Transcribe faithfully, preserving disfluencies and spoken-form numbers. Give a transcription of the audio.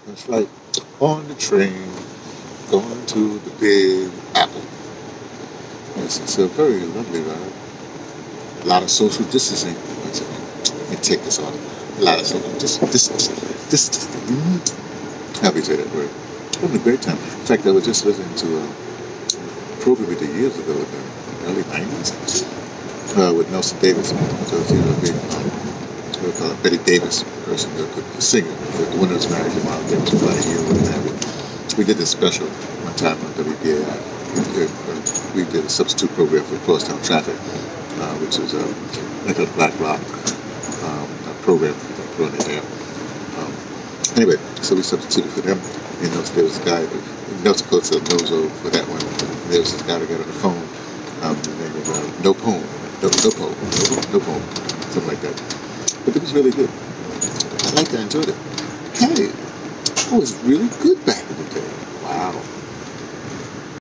It's like on the train going to the Big Apple. It's, it's a very lovely ride. A lot of social distancing. Wait a second. Let me take this off. A lot of social dis- dis- distancing. Mm-hmm. How do you say that word? Having a great time. In fact, I was just listening to a program we did years ago in the early nineties uh, with Nelson Davis. So he was a big, um, what we call it, Betty Davis person, the, the singer, the, the one that was married to Miles Davis for about a year and a half. We did this special one time on W B A I. We did, uh, we did a substitute program for crosstown traffic, uh, which is uh, like a black rock um, program that put on the air. Um, anyway, so we substituted for them. And there was a guy, Nelson Coates said Nozo for that one. And there was this guy that got on the phone. Um, his name was uh, No Poem, No, no Poem, no, no Poem, something like that. But it was really good. I liked it, I enjoyed it. Hey, I was really good back in the day.